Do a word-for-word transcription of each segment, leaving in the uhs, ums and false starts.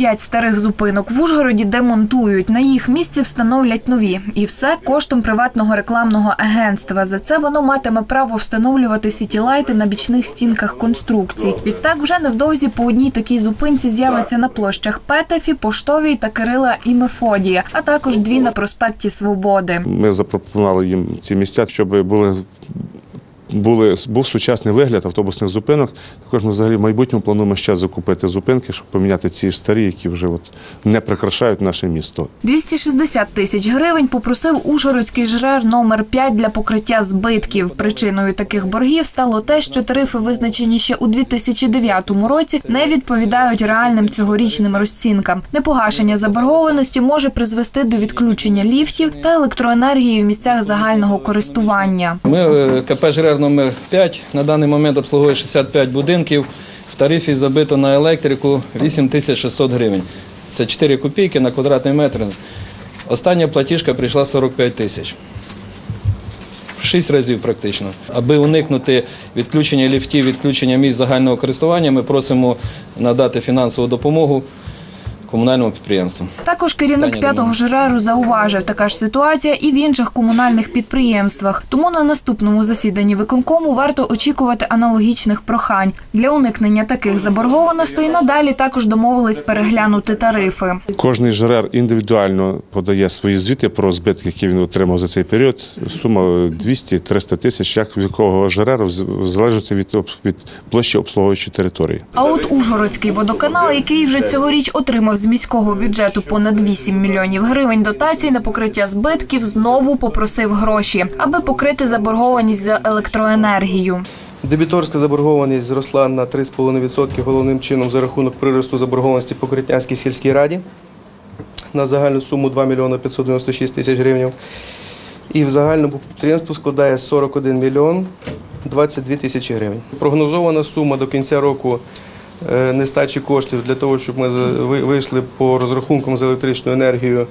п'ять старих зупинок в Ужгороді демонтують. На їх місці встановлять нові. І все коштом приватного рекламного агентства. За це воно матиме право встановлювати сітілайти на бічних стінках конструкцій. Відтак вже невдовзі по одній такій зупинці з'явиться на площах Петефі, Поштовій та Кирила і Мефодія, а також дві на проспекті Свободи. Ми запропонували їм ці місця, щоб були Були, був сучасний вигляд автобусних зупинок. Також ми взагалі в майбутньому плануємо ще закупити зупинки, щоб поміняти ці старі, які вже от не прикрашають наше місто. двісті шістдесят тисяч гривень попросив ужгородський ЖРЕР номер п'ять для покриття збитків. Причиною таких боргів стало те, що тарифи, визначені ще у дві тисячі дев'ятому році, не відповідають реальним цьогорічним розцінкам. Непогашення заборгованості може призвести до відключення ліфтів та електроенергії в місцях загального користування. Ми, КП ЖРЕР номер п'ять, на даний момент обслуговує шістдесят п'ять будинків. В тарифі забито на електрику вісім тисяч шістсот гривень. Це чотири копійки на квадратний метр. Остання платіжка прийшла сорок п'ять тисяч. Шість разів практично. Аби уникнути відключення ліфтів, відключення місць загального користування, ми просимо надати фінансову допомогу комунальному підприємству. Також керівник п'ятого ЖРЕРу зауважив, така ж ситуація і в інших комунальних підприємствах. Тому на наступному засіданні виконкому варто очікувати аналогічних прохань. Для уникнення таких заборгованостей надалі також домовились переглянути тарифи. Кожний ЖРЕР індивідуально подає свої звіти про збитки, які він отримав за цей період. Сума двісті - триста тисяч, як від якого ЖРЕРу, залежить від, від площі обслуговуючої території. А от Ужгородський водоканал, який вже цьогоріч отримав з міського бюджету понад вісім мільйонів гривень дотацій на покриття збитків, знову попросив гроші, аби покрити заборгованість за електроенергію. Дебіторська заборгованість зросла на три цілих п'ять десятих відсотка головним чином за рахунок приросту заборгованості по Критнянській сільській раді на загальну суму два мільйони п'ятсот дев'яносто шість тисяч гривень. І в загальному підприємству складає сорок один мільйон двадцять дві тисячі гривень. Прогнозована сума до кінця року нестачі коштів для того, щоб ми вийшли по розрахункам за електричну енергію,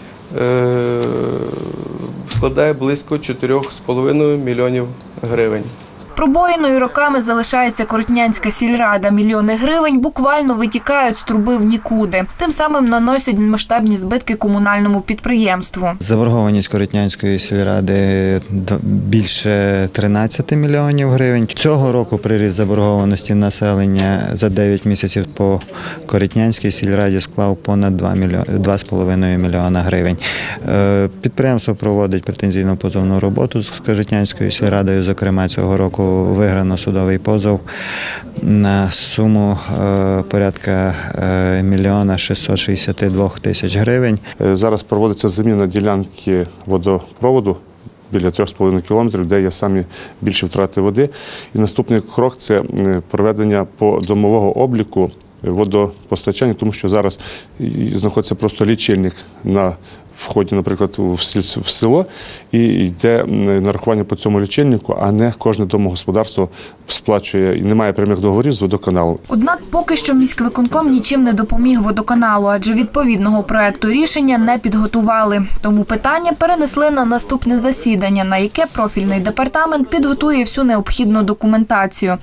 складає близько чотирьох з половиною мільйонів гривень. Пробоїною роками залишається Коротнянська сільрада. Мільйони гривень буквально витікають з труби в нікуди. Тим самим наносять масштабні збитки комунальному підприємству. Заборгованість Коротнянської сільради більше тринадцяти мільйонів гривень. Цього року приріст заборгованості населення за дев'ять місяців по Коротнянській сільраді склав понад два з половиною мільйона гривень. Підприємство проводить претензійну позовну роботу з Коротнянською сільрадою. Зокрема, цього року виграно судовий позов на суму порядка мільйона шістсот шістдесят два тисяч гривень. Зараз проводиться заміна ділянки водопроводу біля трьох з половиною кілометрів, де є самі більші втрати води. І наступний крок – це проведення подомового обліку водопостачання, тому що зараз знаходиться просто лічильник на вході, наприклад, в село, і йде нарахування по цьому лічильнику, а не кожне домогосподарство сплачує і немає прямих договорів з водоканалом. Однак поки що міськвиконком нічим не допоміг водоканалу, адже відповідного проекту рішення не підготували. Тому питання перенесли на наступне засідання, на яке профільний департамент підготує всю необхідну документацію.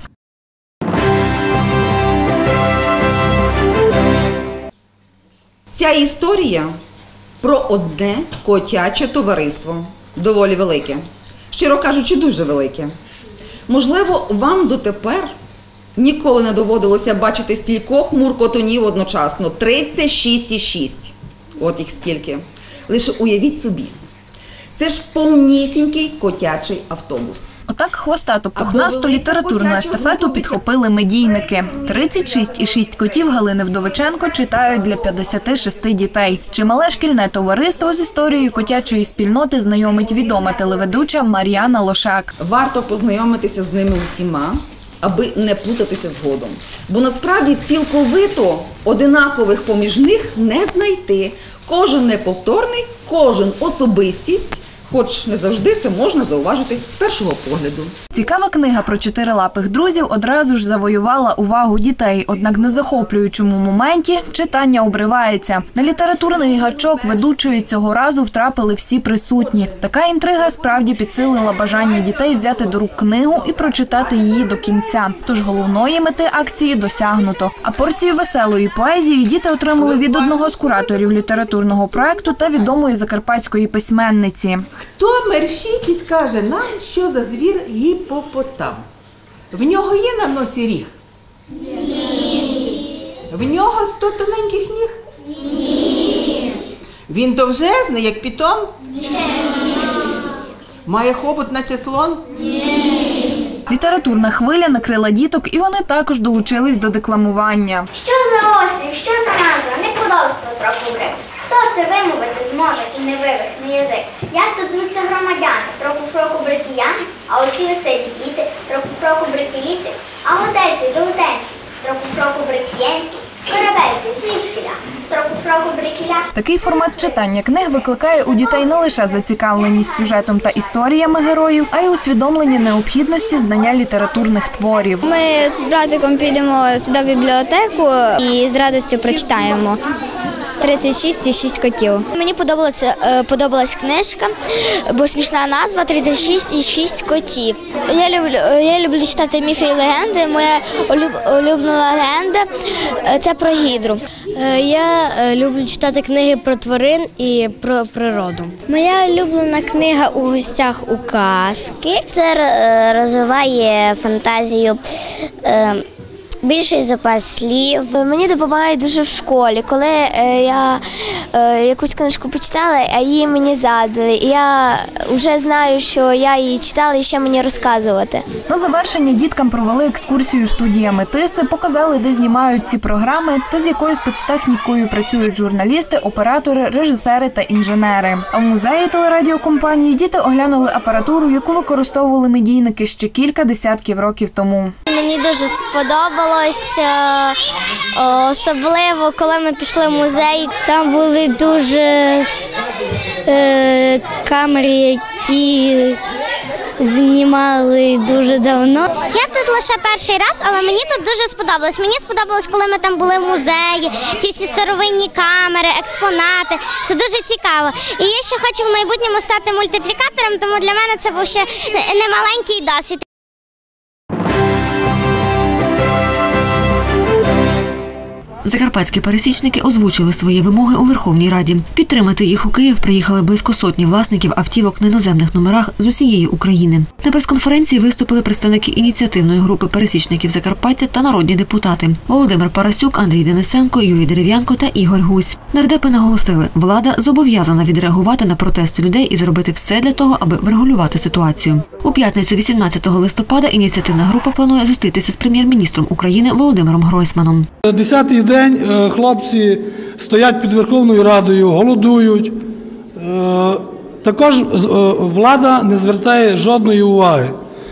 Ця історія про одне котяче товариство. Доволі велике. Щиро кажучи, дуже велике. Можливо, вам дотепер ніколи не доводилося бачити стількох муркотунів одночасно. тридцять шість і шість. От їх скільки. Лише уявіть собі. Це ж повнісінький котячий автобус. Отак хвостато-пухнасту літературну естафету підхопили медійники. тридцять шість і шість котів Галини Вдовиченко читають для п'ятдесяти шести дітей. Чимале шкільне товариство з історією котячої спільноти знайомить відома телеведуча Мар'яна Лошак. Варто познайомитися з ними усіма, аби не плутатися згодом. Бо насправді цілковито одинакових поміж них не знайти. Кожен неповторний, кожен особистість, хоч не завжди це можна зауважити з першого погляду. Цікава книга про чотирилапих друзів одразу ж завоювала увагу дітей. Однак на захоплюючому моменті читання обривається. На літературний гачок ведучої цього разу втрапили всі присутні. Така інтрига справді підсилила бажання дітей взяти до рук книгу і прочитати її до кінця. Тож головної мети акції досягнуто. А порцію веселої поезії діти отримали від одного з кураторів літературного проекту та відомої закарпатської письменниці. Хто мерщій підкаже нам, що за звір гіпопотам? В нього є на носі ріг? Ні. В нього сто тоненьких ніг? Ні. Він довжезний, як пітон? Ні. Має хобот, наче слон? Ні. Літературна хвиля накрила діток, і вони також долучились до декламування. Що за острів, що за назва, не подобство трохи брив. Хто це вимовити зможе і не вивихне язик? Як тут звуться громадяни, трохи фроку брикіяни, а оці веселі діти, трохи фроку брикіліти, а годеці долутенські, трохи фроку брикієнські, корабельці, свічкіля, трохи фроку брикіля. Такий формат читання книг викликає у дітей не лише зацікавленість сюжетом та історіями героїв, а й усвідомлення необхідності знання літературних творів. Ми з братиком підемо сюди в бібліотеку і з радістю прочитаємо тридцять шість і шість котів. Мені подобалася, подобалась книжка, бо смішна назва тридцять шість і шість котів. Я люблю, я люблю читати міфи і легенди. Моя улюблена легенда – це про гідру. Я люблю читати книги про тварин і про природу. Моя улюблена книга «У гостях у казки». Це розвиває фантазію, більший запас слів. Мені допомагає дуже в школі, коли я якусь книжку почитала, а її мені задали. І я вже знаю, що я її читала і ще мені розказувати. На завершення діткам провели екскурсію студіями Тиси, показали, де знімають ці програми та з якою спецтехнікою працюють журналісти, оператори, режисери та інженери. А в музеї телерадіокомпанії діти оглянули апаратуру, яку використовували медійники ще кілька десятків років тому. Мені дуже сподобалось, особливо коли ми пішли в музей. Там були дуже е, камери, які знімали дуже давно. Я тут лише перший раз, але мені тут дуже сподобалось. Мені сподобалось, коли ми там були в музеї, ці всі старовинні камери, експонати. Це дуже цікаво. І я ще хочу в майбутньому стати мультиплікатором, тому для мене це був ще немаленький досвід. Закарпатські пересічники озвучили свої вимоги у Верховній Раді. Підтримати їх у Київ приїхали близько сотні власників автівок на іноземних номерах з усієї України. На прес-конференції виступили представники ініціативної групи пересічників Закарпаття та народні депутати – Володимир Парасюк, Андрій Денисенко, Юрій Дерев'янко та Ігор Гусь. Нардепи наголосили, влада зобов'язана відреагувати на протести людей і зробити все для того, аби врегулювати ситуацію. У п'ятницю вісімнадцятого листопада ініціативна група планує зустрітися з прем'єр-міністром України Володимиром Гройсманом. Десятий день хлопці стоять під Верховною Радою, голодують. Також влада не звертає жодної уваги.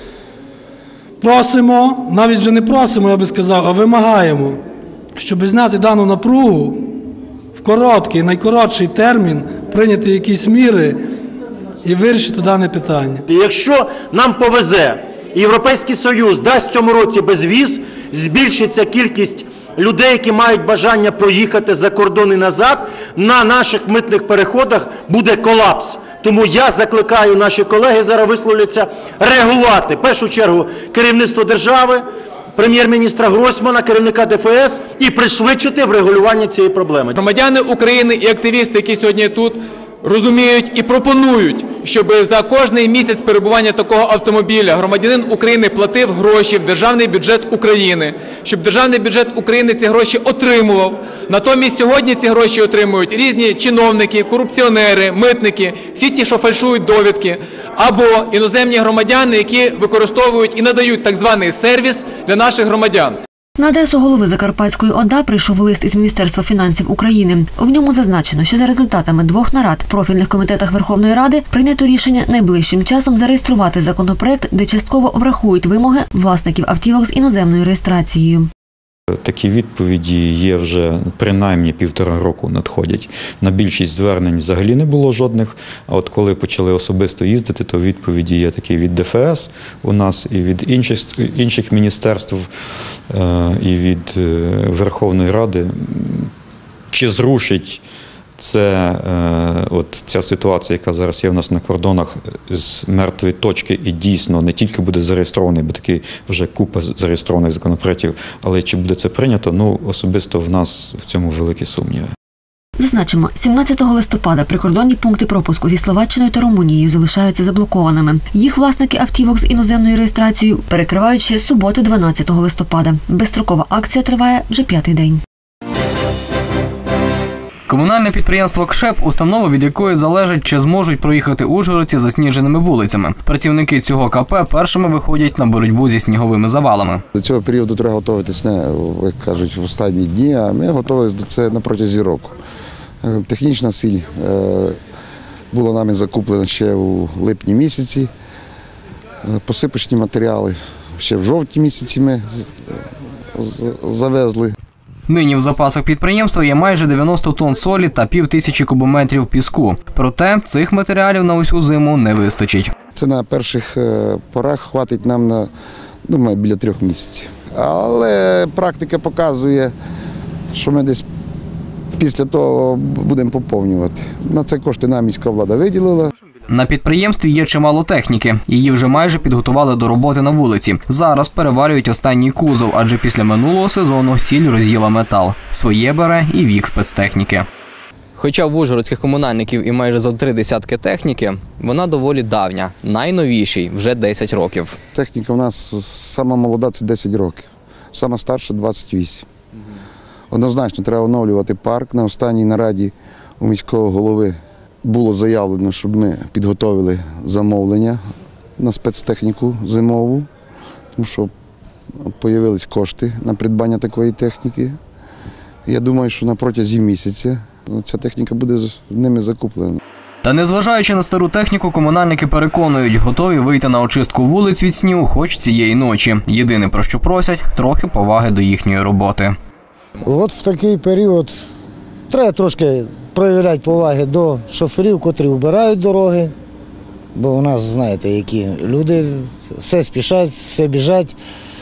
Просимо, навіть вже не просимо, я би сказав, а вимагаємо, щоб зняти дану напругу, в короткий, найкоротший термін прийняти якісь міри і вирішити дане питання. Якщо нам повезе, Європейський Союз дасть в цьому році безвіз, збільшиться кількість людей, які мають бажання проїхати за кордон і назад, на наших митних переходах буде колапс. Тому я закликаю, наші колеги зараз висловляться, реагувати, в першу чергу, керівництво держави, прем'єр-міністра Гройсмана, керівника Де Еф Ес і пришвидшити врегулювання цієї проблеми. Громадяни України і активісти, які сьогодні тут, розуміють і пропонують, щоб за кожний місяць перебування такого автомобіля громадянин України платив гроші в державний бюджет України, щоб державний бюджет України ці гроші отримував. Натомість сьогодні ці гроші отримують різні чиновники, корупціонери, митники, всі ті, що фальшують довідки, або іноземні громадяни, які використовують і надають так званий сервіс для наших громадян. На адресу голови Закарпатської ОДА прийшов лист із Міністерства фінансів України. В ньому зазначено, що за результатами двох нарад в профільних комітетах Верховної Ради прийнято рішення найближчим часом зареєструвати законопроект, де частково врахують вимоги власників автівок з іноземною реєстрацією. Такі відповіді є вже принаймні півтора року надходять. На більшість звернень взагалі не було жодних, а от коли почали особисто їздити, то відповіді є такі від Де Еф Ес у нас, і від інших, інших міністерств, і від Верховної Ради. Чи зрушить це от ця ситуація, яка зараз є в нас на кордонах, з мертвої точки, і дійсно не тільки буде зареєстрований, бо таки вже купа зареєстрованих законопроєктів, але чи буде це прийнято, ну особисто в нас в цьому великі сумніви. Зазначимо, сімнадцятого листопада прикордонні пункти пропуску зі Словаччиною та Румунією залишаються заблокованими. Їх власники автівок з іноземною реєстрацією перекривають ще суботи дванадцятого листопада. Безстрокова акція триває вже п'ятий день. Комунальне підприємство «КШЕП» – установа, від якої залежить, чи зможуть проїхати ужгородці засніженими вулицями. Працівники цього ка пе першими виходять на боротьбу зі сніговими завалами. До цього періоду треба готуватися, не, як кажуть, в останні дні, а ми готувалися до цього на протязі року. Технічна сіль була нами закуплена ще у липні місяці, посипочні матеріали ще в жовтні місяці ми завезли. Нині в запасах підприємства є майже дев'яносто тонн солі та пів тисячі кубометрів піску. Проте цих матеріалів на усю зиму не вистачить. Це на перших порах хватить нам на, думаю, біля трьох місяців. Але практика показує, що ми десь після того будемо поповнювати. На це кошти нам міська влада виділила. На підприємстві є чимало техніки. Її вже майже підготували до роботи на вулиці. Зараз переварюють останній кузов, адже після минулого сезону сіль роз'їла метал. Своє бере і вік спецтехніки. Хоча в ужгородських комунальників і майже зо три десятки техніки, вона доволі давня, найновішій – вже десять років. Техніка в нас сама молода – це десять років, сама старша – двадцять вісім. Однозначно треба оновлювати парк. На останній нараді у міського голови було заявлено, щоб ми підготовили замовлення на спецтехніку зимову, тому що з'явились кошти на придбання такої техніки. Я думаю, що на протязі місяця ця техніка буде ними закуплена. Та незважаючи на стару техніку, комунальники переконують, готові вийти на очистку вулиць від снігу хоч цієї ночі. Єдине, про що просять – трохи поваги до їхньої роботи. От в такий період треба трошки проявляти поваги до шоферів, котрі вбирають дороги, бо у нас, знаєте, які люди, все спішать, все біжать.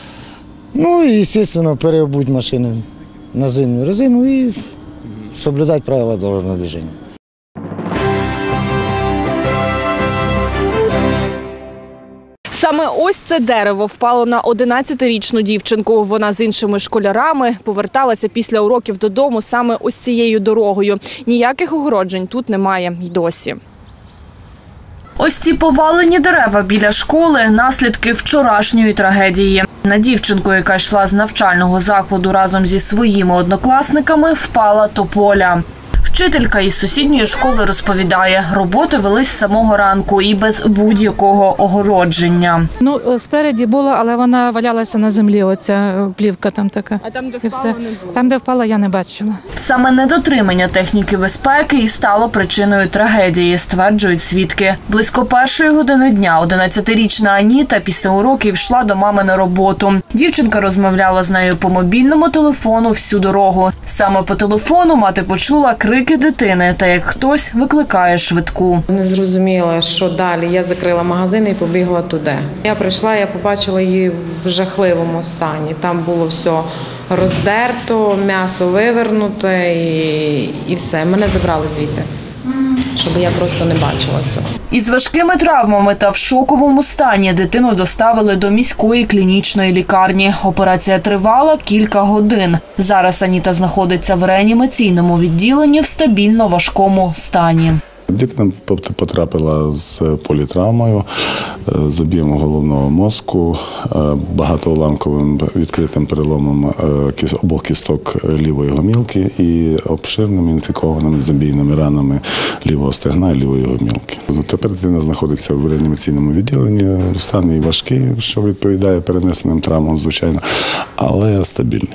Ну і, звісно, переобуть машини на зимню резину і соблюдати правила дорожнього движення. Саме ось це дерево впало на одинадцятирічну дівчинку. Вона з іншими школярами поверталася після уроків додому саме ось цією дорогою. Ніяких огороджень тут немає й досі. Ось ці повалені дерева біля школи – наслідки вчорашньої трагедії. На дівчинку, яка йшла з навчального закладу разом зі своїми однокласниками, впала тополя. Вчителька із сусідньої школи розповідає, роботи велись з самого ранку і без будь-якого огородження. Ну, спереді було, але вона валялася на землі, оця плівка там така. А там, де і впала, все. не було? Там, де впала, я не бачила. Саме недотримання техніки безпеки і стало причиною трагедії, стверджують свідки. Близько першої години дня одинадцятирічна Аніта після уроків йшла до мами на роботу. Дівчинка розмовляла з нею по мобільному телефону всю дорогу. Саме по телефону мати почула крики дитини та як хтось викликає швидку. Не зрозуміла, що далі. Я закрила магазин і побігла туди. Я прийшла, я побачила її в жахливому стані. Там було все роздерто, м'ясо вивернуте і, і все. Мене забрали звідти, щоб я просто не бачила цього. Із важкими травмами та в шоковому стані дитину доставили до міської клінічної лікарні. Операція тривала кілька годин. Зараз Аніта знаходиться в реанімаційному відділенні в стабільно важкому стані. Дитина потрапила з політравмою, забієм головного мозку, багатоуламковим відкритим переломом обох кісток лівої гомілки і обширними інфікованими забійними ранами лівого стегна і лівої гомілки. Тепер дитина знаходиться в реанімаційному відділенні, стан її важкий, що відповідає перенесеним травмам, звичайно, але стабільний.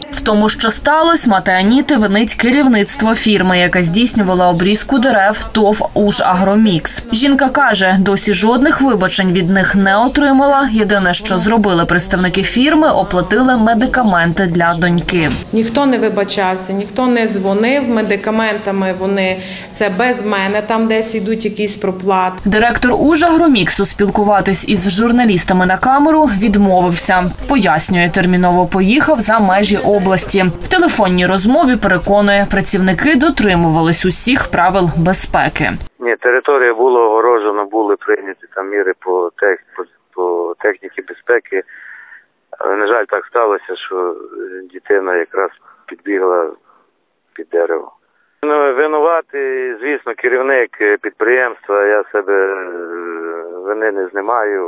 В тому, що сталося, мати Аніти винить керівництво фірми, яка здійснювала обрізку дерев ТОВ «Ужагромікс». Жінка каже, досі жодних вибачень від них не отримала. Єдине, що зробили представники фірми, оплатили медикаменти для доньки. Ніхто не вибачався, ніхто не дзвонив. Медикаментами вони це без мене, там десь йдуть якісь проплати. Директор «Ужагроміксу» спілкуватись із журналістами на камеру відмовився. Пояснює, терміново поїхав за межі області. В телефонній розмові переконує, працівники дотримувались усіх правил безпеки. Ні, територія була огорожена, були прийняті там міри по, тех, по, по техніці безпеки. Але, на жаль, так сталося, що дитина якраз підбігла під дерево. Ну, винуватий, звісно, керівник підприємства, я себе вини не знімаю.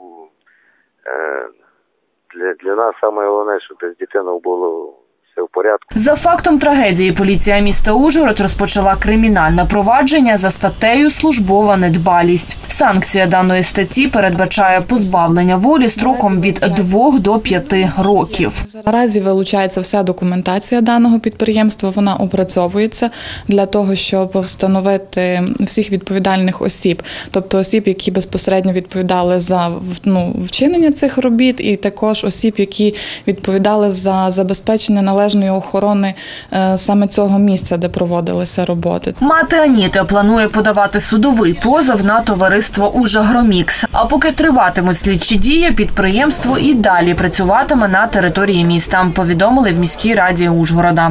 Для, для нас саме головне, щоб з дитиною було все в порядку. За фактом трагедії поліція міста Ужгород розпочала кримінальне провадження за статтею «Службова недбалість». Санкція даної статті передбачає позбавлення волі строком від двох до п'яти років. Наразі вилучається вся документація даного підприємства, вона опрацьовується для того, щоб встановити всіх відповідальних осіб, тобто осіб, які безпосередньо відповідали за ну, вчинення цих робіт, і також осіб, які відповідали за забезпечення належної охорони е, саме цього місця, де проводилися роботи. Мати Аніти планує подавати судовий позов на товариство «Ужагромікс». А поки триватимуть слідчі дії, підприємство і далі працюватиме на території міста, повідомили в міській раді Ужгорода.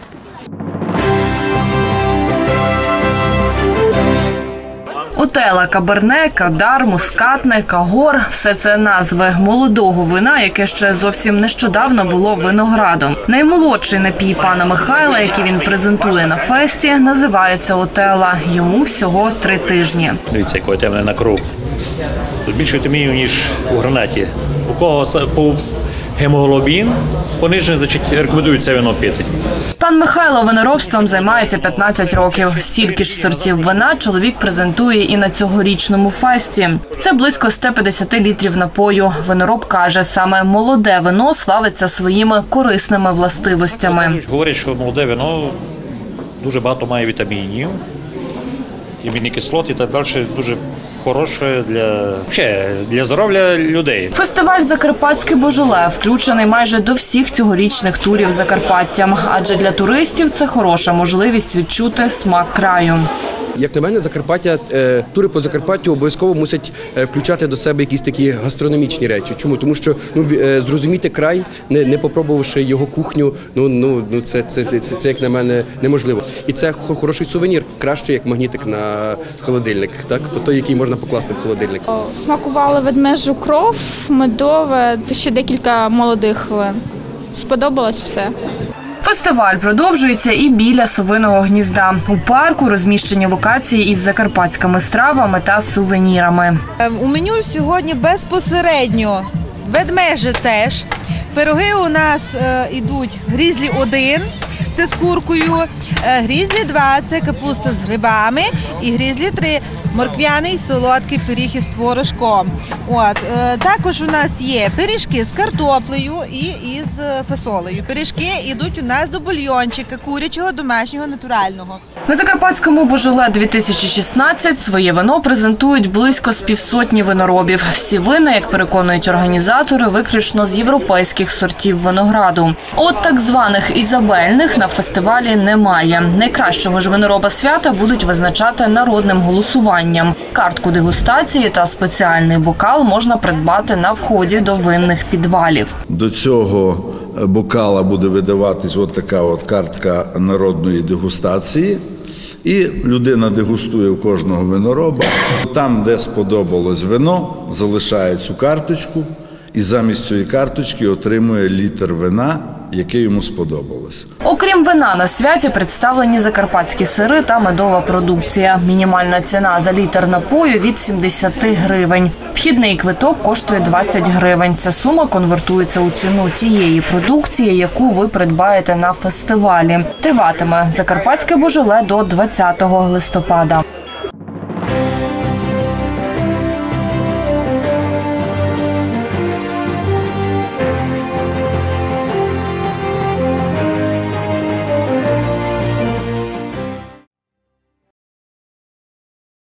Отела, Каберне, Кадар, Мускатне, Кагор – все це назви молодого вина, яке ще зовсім нещодавно було виноградом. Наймолодший напій пана Михайла, який він презентує на фесті, називається Отела. Йому всього три тижні. Дивіться, який темний на кров. Тут більше вітамінів, ніж у гранаті. У кого по гемоглобін понижений, значить рекомендують вино пити. Пан Михайло виноробством займається п'ятнадцять років. Стільки ж сортів вина чоловік презентує і на цьогорічному фесті. Це близько сто п'ятдесят літрів напою. Винороб каже, саме молоде вино славиться своїми корисними властивостями. Говорять, що молоде вино дуже багато має вітамінів, амінні кислоти і так далі, дуже хороше для, для здоров'я людей. Фестиваль «Закарпатське Божоле» включений майже до всіх цьогорічних турів Закарпаттям. Адже для туристів це хороша можливість відчути смак краю. Як на мене, Закарпаття, тури по Закарпаттю обов'язково мусять включати до себе якісь такі гастрономічні речі. Чому? Тому що ну, зрозуміти край, не, не попробувавши його кухню, ну, ну, ну це, це, це, це, це, як на мене, неможливо. І це хороший сувенір, краще, як магнітик на холодильник, так? То той, який можна покласти в холодильник. Смакували ведмежу кров, медове, ще декілька молодих вин. Сподобалось все. Фестиваль продовжується і біля Совиного гнізда. У парку розміщені локації із закарпатськими стравами та сувенірами. У меню сьогодні безпосередньо ведмежі теж. Пироги у нас йдуть грізлі один, це з куркою, грізлі два, це капуста з грибами, і грізлі три, морквяний солодкий пиріг із творожком. От, також у нас є пиріжки з картоплею і із фасолею. Пиріжки йдуть у нас до бульйончика, курячого, домашнього, натурального. На Закарпатському Божоле дві тисячі шістнадцять своє вино презентують близько з півсотні виноробів. Всі вина, як переконують організатори, виключно з європейських сортів винограду. От так званих ізабельних на фестивалі немає. Найкращого ж винороба свята будуть визначати народним голосуванням. Картку дегустації та спеціальний бокал можна придбати на вході до винних підвалів. До цього бокала буде видаватись от така от картка народної дегустації. І людина дегустує в кожного винороба. Там, де сподобалось вино, залишає цю карточку і замість цієї карточки отримує літр вина, яке йому сподобалось. Окрім вина, на святі представлені закарпатські сири та медова продукція. Мінімальна ціна за літр напою від сімдесят гривень. Вхідний квиток коштує двадцять гривень. Ця сума конвертується у ціну тієї продукції, яку ви придбаєте на фестивалі. Триватиме Закарпатське Божоле до двадцятого листопада.